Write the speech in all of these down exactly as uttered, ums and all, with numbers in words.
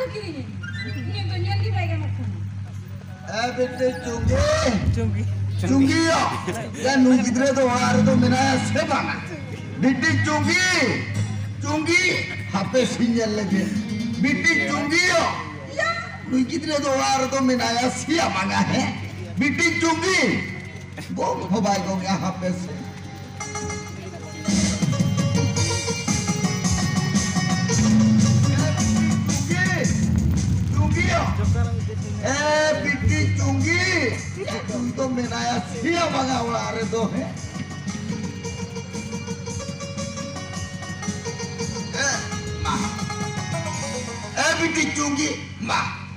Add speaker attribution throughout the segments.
Speaker 1: aku kirinya. Ini banyak di bagian aku.
Speaker 2: Eh betul cunggi.
Speaker 3: Cunggi.
Speaker 2: Cunggi ya. Dan nu gidre to har to menaya sebana. Bitti cunggi. Cunggi H P sinyal lagi. Bitti cunggi ya. Ya. Nu gidre to har to menaya siapa nggak he? Bitti cunggi. Bom mobile ko ya H P se. Eh, Bitti cunggi. Untuk menaya siapa nggak ular itu he? Eh, ma. Eh, Bitti cunggi, ma.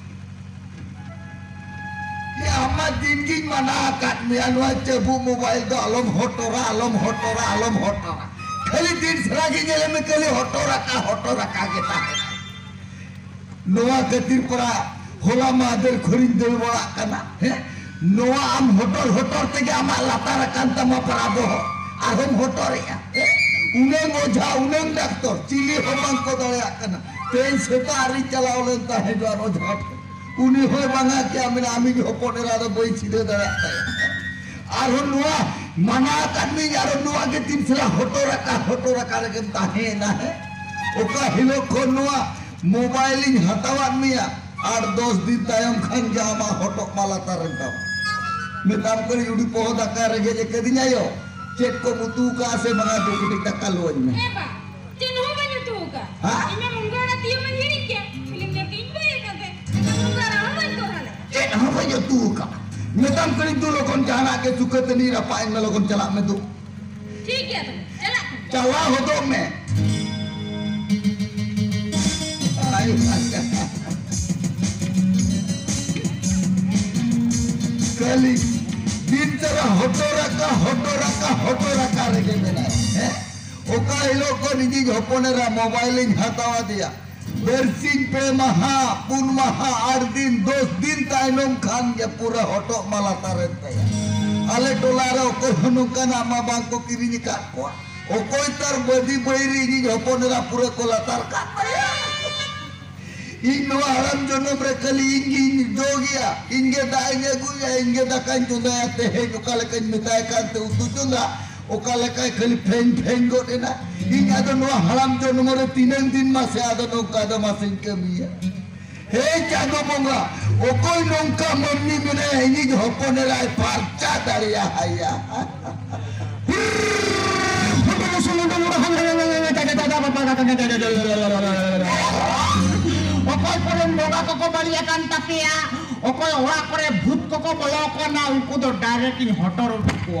Speaker 2: Ya amat dingin mana kat mianwa cebu mobile do alom hotora alom hotora alom hotora. Kali din seragi ngele me kali hotora ka hotora ka kita. Noa ketir para hola mader khorin del wala kana he. Noa am hotor hotor tege ama latar kan tama parabo arom hotor ya. Uneng oja uneng doktor cili homang ko daya kana. Ten seta ari chalao len ta he do oja. Uni hoy banga ke ami ami hoponera do boi chide daya aron noa mana kanni aron noa ke tin sala hotora ka hotora ka ke tahe na he oka hilo kon noa mobile ing hatawan mia आठ दस दिन तायम खान जामा होटो माला तारंटाम मिताम करी उडी पोह दका रगे जे कदी न्यायो check को मुतु का से मंगा दो कुटी दका लोज में
Speaker 1: ए बा चेन हो बने तू का इमे मुंगरा तियो में हिड़ी क्या फिल्म ने तीन बे करते मुंगरा हम तो हाले
Speaker 2: चेक हो बने तू का मिताम करी दो लोगन जाना के सुकत नी रपाइन में लोगन चला में तू
Speaker 1: ठीक है तुम चला
Speaker 2: चला हो दो में आयो कली दिन तरह होटोरा का होटोरा का होटोरा का रगे मेना है ओका इलो को निजी होपोनेरा मोबाइल इन हटावा दिया बेरसिंग पे महा पुन महा आठ दिन दस दिन ताइनोम खान के पूरा होटो माला तारते या आले डॉलर ओको हनुका नामा बांग को किरिनी का को ओको तार बदी बैरी निजी होपोनेरा पूरा को लातार का ino alam jono brekali ingi dogia inge da inge guya inge da kan tunda te he okale kan mitai kan te utu tunda okale kai khali fen fen go dena inga do no halam jono more tineng din mase ada no kada masin kemiya he chago bonga okoi nongka monni mine ingi hopone rai parcha daria haya
Speaker 4: Okoy koren boga koko baliakan tapi ya okoy ora kore bhut koko boloko na unku do direct in hotor ko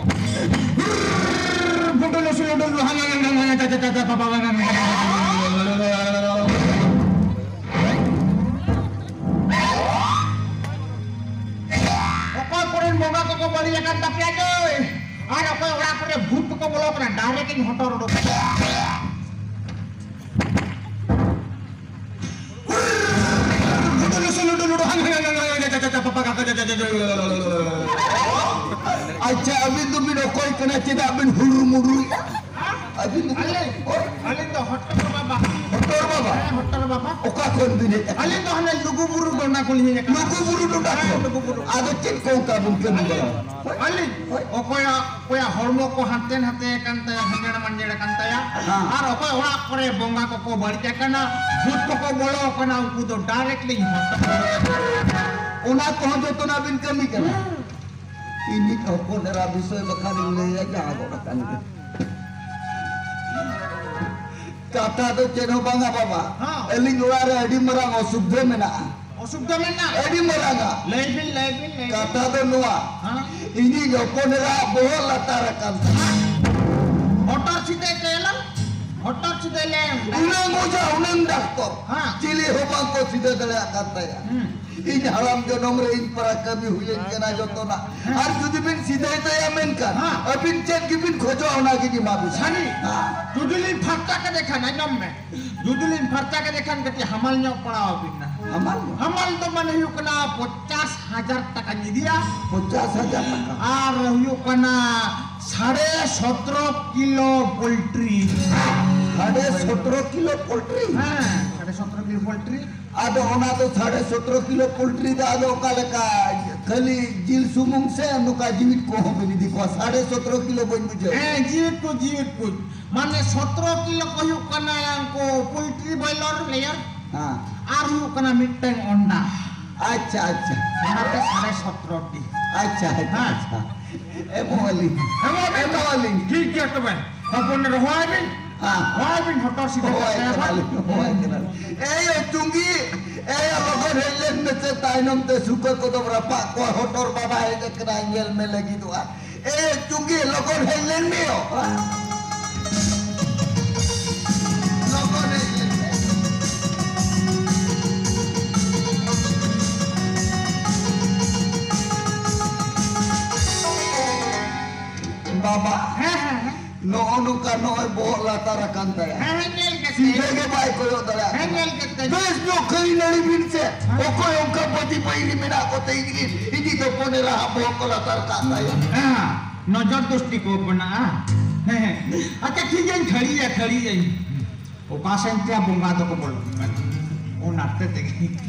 Speaker 4: budolo sulo do hanga tata tata papa okoy koren boga koko baliakan tapi aja ar okoy ora kore bhut koko boloko na direct in hotor do
Speaker 2: aja abin tu bin okoi kena tidak bin huru muru abin tu
Speaker 4: alin alin to hotor baba
Speaker 2: hotor baba
Speaker 4: hotor baba
Speaker 2: oka kon bin
Speaker 4: alin to hane lugu buru dona kulhi ne
Speaker 2: lugu buru dona lugu buru ado cek ko ka bun ken
Speaker 4: alin okoya koya hormo ko haten hate kan ta hangena manjera kan ta ya ar okoy ora kore bonga ko ko bari kana bhut ko ko bolo kana unku to directly
Speaker 2: una ko jo to na bin kami kana ini kau pun era bisa makan ini aja aku makan itu. Kata tu ceno bangga papa. Eling luar edi merang osubde mena.
Speaker 4: Osubde mena.
Speaker 2: Edi meranga.
Speaker 4: Lebil lebil.
Speaker 2: Kata tu nuah. Ini kau pun era bohong latar kan.
Speaker 4: Hotor cite kelam. Hotor cite lem.
Speaker 2: Unang moja unang doktor. Cili hobang ko cite dalek kata ya. Ini halam jonom rein para kami huyen kena jotona. Ar judi bin sidai ta yamen kan. Abin chat gibin khojo ona gi mabis.
Speaker 4: Hani. Judulin fakta ka dekhan anom me. Judulin fakta ka dekhan kati hamal nyok padaw bin na.
Speaker 2: Hamal.
Speaker 4: Hamal to mane hu kana पचास हजार টাকা ni dia.
Speaker 2: पचास हजार টাকা.
Speaker 4: Ar hu kana साढ़े सत्रह kilo poultry
Speaker 2: साढ़े सत्रह किलो पोल्ट्री
Speaker 4: हाँ साढ़े सत्रह पोल्ट्री पोल्ट्री
Speaker 2: आदो ओना तो साढ़े सत्रह किलो पोल्ट्री दा आदो काले का खाली जिल सुमुंग से नुका जीवित को हो बनी दिखो साढ़े सत्रह किलो बन बुझे
Speaker 4: eh जीवित को जीवित को माने सत्रह किलो को यू कना yang को पोल्ट्री बॉयलर लेयर
Speaker 2: हां
Speaker 4: आर यू कना मिटeng अंडा
Speaker 2: अच्छा अच्छा
Speaker 4: साढ़े साढ़े सत्रह की
Speaker 2: अच्छा अच्छा अच्छा ए मोली
Speaker 4: ए
Speaker 2: मोली
Speaker 4: ठीक है तो भाई अपन रहोय बिन
Speaker 2: हां
Speaker 4: होय बिन हटो सीधे
Speaker 2: ए यो चुंगी ए लोगन हेलेन में से ताइनम ते सुको को तो रपा को होटर बाबा है के कना एंगल में लगी तो ए चुंगी लोगन हेलेन में हो लोगन हेलेन में बाबा
Speaker 4: है है है
Speaker 2: नो अनुका नो बोला तारा कांता है
Speaker 4: है नेल के
Speaker 2: सीधे के भाई को दरा
Speaker 4: है नेल के
Speaker 2: बस जो कई नड़ी बिन से ओ कोई उनका पति पहिरी मेरा को ते इगी इगी तो कोने रहा बोला तारा कांता है
Speaker 4: हां नजर दोस्ती को बना है अच्छा ठीक है खड़ी है खड़ी है ओ कासें त्या बुंगा तो को बोलो ओ नाते ते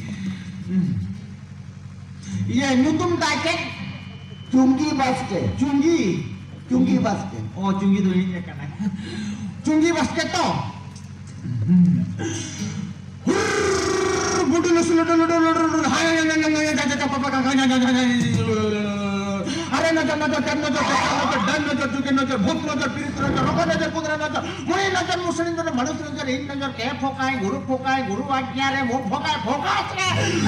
Speaker 4: ये नुतुम ताके
Speaker 2: चुंगी बास्के
Speaker 4: चुंगी
Speaker 2: चुंगी Baske
Speaker 4: oh cungi tuh ini kan cungi basket toh budu nusul nusul nusul nusul hai yang yang yang yang jaga apa apa kan yang yang yang are najar najar kan najar najar dan najar juga najar bhut najar pirit najar roga najar pudra najar muni najar muslim najar manus najar in najar ke phokai guru phokai guru ajnya re mo phokai phokai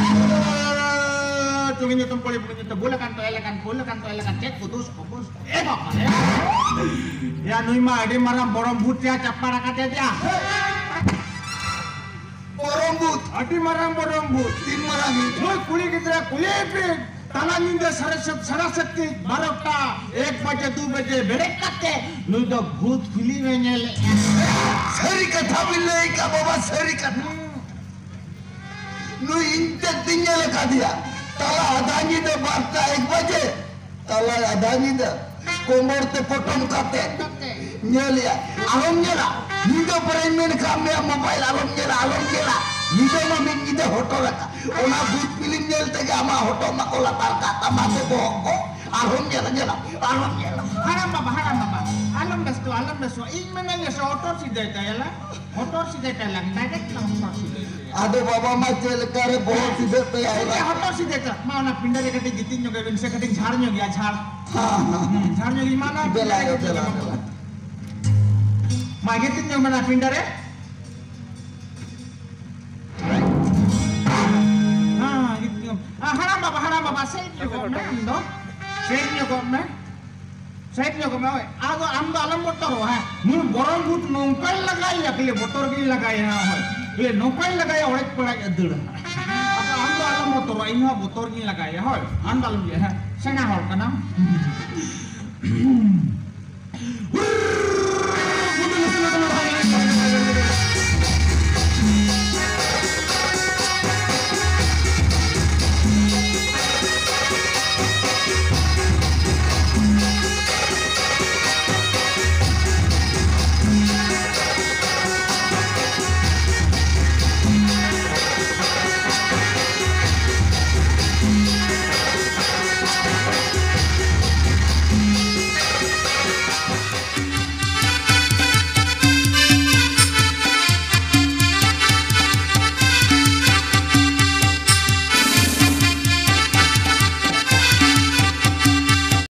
Speaker 4: cungi nyetem poli punya nyetem boleh kan toilet kan boleh kan toilet kan cek putus putus eh bapak ya nui mah ade marah borong butia capara kate dia
Speaker 2: borong but
Speaker 4: ade marah borong but
Speaker 2: tin marah ni
Speaker 4: nui kuli kita kuli pe tanah ninde sare sare sakti barokta एक बजे दो बजे break करते नui तो भूत film में nyele
Speaker 2: सरी कथा बिल्ले का बाबा सरी कथा नु इंते tinggal लगा दिया तला अदानी दे बारता एक बजे तला अदानी दे कोमर ते पोटम काते nyela alom nyela nido peremen kami mobile alom nyela alom nyela nido mami nido hotel ka ona but film nyel te ama hotel makola tarka tamate boko alom nyela nyela alom nyela
Speaker 4: haram baba haram baba alam bestu alam bestu ing mana ya hotel si deta ya la hotel si deta lang direct lang hotel si deta
Speaker 2: ade baba ma chel kare bahut सीधे पे
Speaker 4: ये hotel सी देता मां ना पिंडा रे कटी गितिन जो गेबिन से कटी झाड़ न्यो गया झाड़
Speaker 2: हां हां
Speaker 4: झाड़ न्यो की माना
Speaker 2: बेला बेला बेला
Speaker 4: मां गितिन जो mana पिंडा रे हां Gitin ah haram baba haram baba saya juga men do saya juga men saya juga men ago amdo alam motor ha nu borong but nongkai lagai ya kile motor gi lagai ha ये नौकाई लगाया और एक पड़ा दड़ अब हम तो आलम motor इन हो motor की लगाया है हम आलम ये है सेना हॉल का नाम